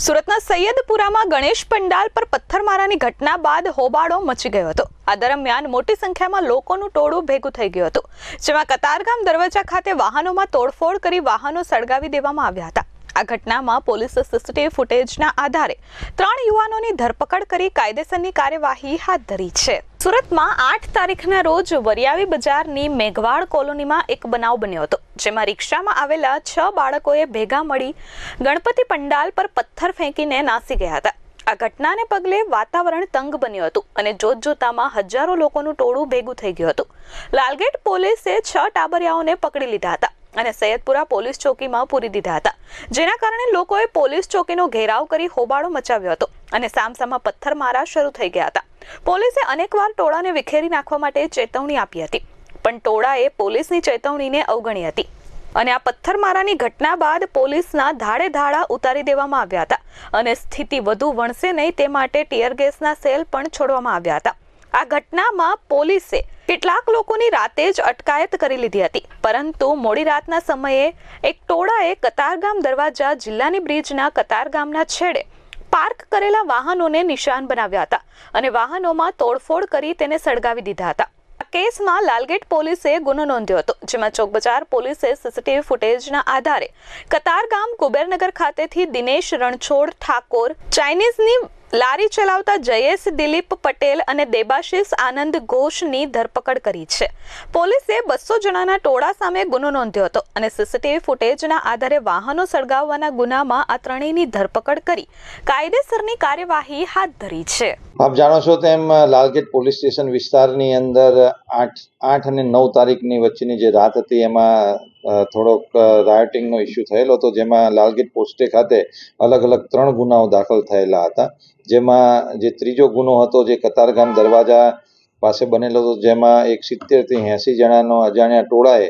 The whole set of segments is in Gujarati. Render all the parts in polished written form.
સુરતના સૈયદપુરામાં ગણેશ પંડાલ પર પથ્થરમારાની ઘટના બાદ હોબાળો મચી ગયો હતો। આ દરમિયાન મોટી સંખ્યામાં લોકોનું ટોળું ભેગું થઈ ગયું હતું, જેમાં કતારગામ દરવાજા ખાતે વાહનોમાં તોડફોડ કરી વાહનો સળગાવી દેવામાં આવ્યા હતા। આ ઘટનામાં પોલીસે સીસીટીવી ફૂટેજના આધારે 3 યુવાનોની ધરપકડ કરી કાયદેસરની કાર્યવાહી હાથ ધરી છે। સુરતમાં 8 તારીખના રોજ વરિયાવી બજારની મેઘવાડ કોલોનીમાં એક બનાવ બન્યો હતો, જેમાં રિક્ષામાં આવેલા 6 બાળકોએ ભેગા મળી ગણપતિ પંડાલ પર પથ્થર ફેંકીને નાસી ગયા હતા। આ ઘટનાને પગલે વાતાવરણ તંગ બન્યું હતું અને જોતજોતામાં હજારો લોકોનું ટોળું ભેગું થઈ ગયું હતું। લાલગેટ પોલીસે 6 ટાબરિયાઓને પકડી લીધા હતા અને સૈયદપુરા પોલીસ ચોકીમાં પૂરી દીધા હતા, જેના કારણે લોકોએ પોલીસ ચોકીનો ઘેરાવ કરી હોબાળો મચાવ્યો હતો અને સામસામા પથ્થરમારા શરૂ થઈ ગયા હતા। પોલીસે અનેકવાર ટોળાને વિખેરી નાખવા માટે ચેતવણી આપી હતી, પણ ટોળાએ પોલીસની ચેતવણીને અવગણી હતી અને આ પથ્થરમારાની ઘટના બાદ પોલીસના ધાડે ધાડા ઉતારી દેવામાં આવ્યા હતા અને સ્થિતિ વધુ વણસે નહીં તે માટે ટીયર ગેસના સેલ પણ છોડવામાં આવ્યા હતા। આ ઘટનામાં પોલીસે કેટલાક લોકોની રાતે જ અટકાયત કરી લીધી હતી, પરંતુ મોડી રાતના સમયે એક ટોળાએ કતારગામ દરવાજા જિલ્લાની બ્રિજના કતારગામના છેડે પાર્ક કરેલા વાહનોને નિશાન બનાવ્યા હતા અને વાહનોમાં તોડફોડ કરી તેને સળગાવી દીધા હતા। આ કેસમાં લાલગેટ પોલીસે ગુનો નોંધ્યો હતો, જેમાં ચોકબજાર પોલીસે સીસીટીવી ફૂટેજના આધારે કતારગામ કુબેરનગર ખાતેથી દિનેશ રણછોડ ઠાકોર, ચાઇનીઝની લારી ચલાવતા જયેશ દિલીપ પટેલ અને દેબાશિષ આનંદ ઘોષની ધરપકડ કરી છે। પોલીસે 200 જણાના ટોળા સામે ગુનો નોંધ્યો હતો અને સીસીટીવી ફૂટેજના આધારે વાહનો સળગાવવાના ગુનામાં આ ત્રણેયની ધરપકડ કરી કાયદેસરની કાર્યવાહી હાથ ધરી છે। આપ જાણો છો તેમ લાલગેટ પોલીસ સ્ટેશન વિસ્તારની અંદર 8 અને 9 તારીખની વચ્ચેની જે રાત હતી એમાં થોડોક રાયોટિંગનો ઇસ્યુ થયેલો હતો, જેમાં લાલગેટ પોસ્ટે ખાતે અલગ અલગ 3 ગુનાઓ દાખલ થયેલા હતા, જેમાં જે ત્રીજો ગુનો હતો જે કતારગામ દરવાજા પાસે બનેલો હતો, જેમાં એક 70 થી 80 જણાનો અજાણ્યા ટોળાએ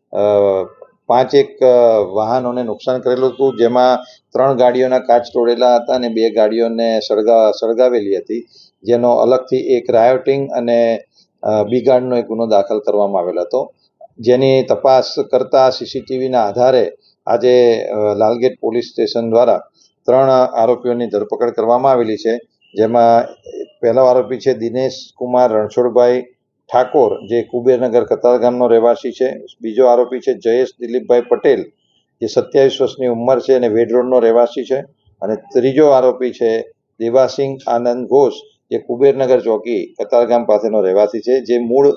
5 વાહનોને નુકસાન કરેલું હતું, જેમાં 3 ગાડીઓના કાચ તોડેલા હતા અને 2 ગાડીઓને સળગાવેલી હતી, જેનો અલગથી એક રાયોટિંગ અને બિગાડનો એક ગુનો દાખલ કરવામાં આવેલો હતો, જેની તપાસ કરતા સીસીટીવીના આધારે આજે લાલગેટ પોલીસ સ્ટેશન દ્વારા 3 આરોપીઓની ધરપકડ કરવામાં આવેલી છે, જેમાં પહેલો આરોપી છે દિનેશ કુમાર રણછોડભાઈ ઠાકોર, જે કુબેરનગર કતારગામનો રહેવાસી છે। બીજો આરોપી છે જયેશ દિલીપભાઈ પટેલ, જે 27 વર્ષની ઉંમર છે અને વેડ રોડનો રહેવાસી છે, અને ત્રીજો આરોપી છે દેબાશિષ આનંદ ઘોષ, જે કુબેરનગર ચોકી કતારગામ પાસેનો રહેવાસી છે, જે મૂળ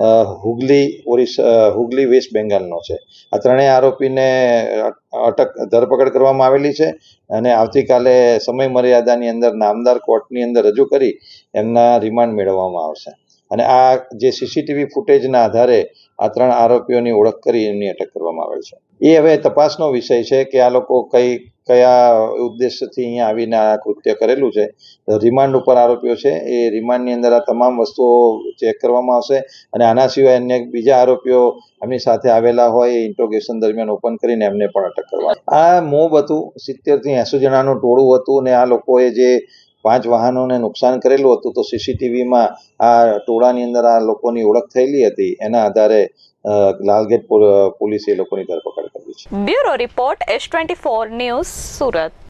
હુગલી વેસ્ટ બેંગાલનો છે। આ ત્રણેય આરોપીને ધરપકડ કરવામાં આવેલી છે અને આવતીકાલે સમય મર્યાદાની અંદર નામદાર કોર્ટની અંદર રજૂ કરી એમના રિમાન્ડ મેળવવામાં આવશે અને આ જે સીસીટીવી ફૂટેજના આધારે આ 3 આરોપીઓની ઓળખ કરી એમની અટક કરવામાં આવેલ છે। એ હવે તપાસનો વિષય છે કે આ લોકો કયા ઉદ્દેશથી અહીંયા આવીને આ કૃત્ય કરેલું છે। રિમાન્ડ ઉપર આરોપીઓ છે, એ રિમાન્ડની અંદર આ તમામ વસ્તુઓ ચેક કરવામાં આવશે અને આના સિવાય અન્ય બીજા આરોપીઓ એમની સાથે આવેલા હોય એ ઇન્ટ્રોગેશન દરમિયાન ઓપન કરીને એમને પણ અટક કરવા। આ મોબ હતું, 70 થી 80 જણાનું ટોળું હતું અને આ લોકોએ જે 5 વાહનોને નુકસાન કરેલું હતું, તો સીસીટીવીમાં આ ટોળાની અંદર આ લોકોની ઓળખ થયેલી હતી, એના આધારે લાલગેટ પોલીસે એ લોકોની ધરપકડ કરી છે। Bureau report S24 news, Surat.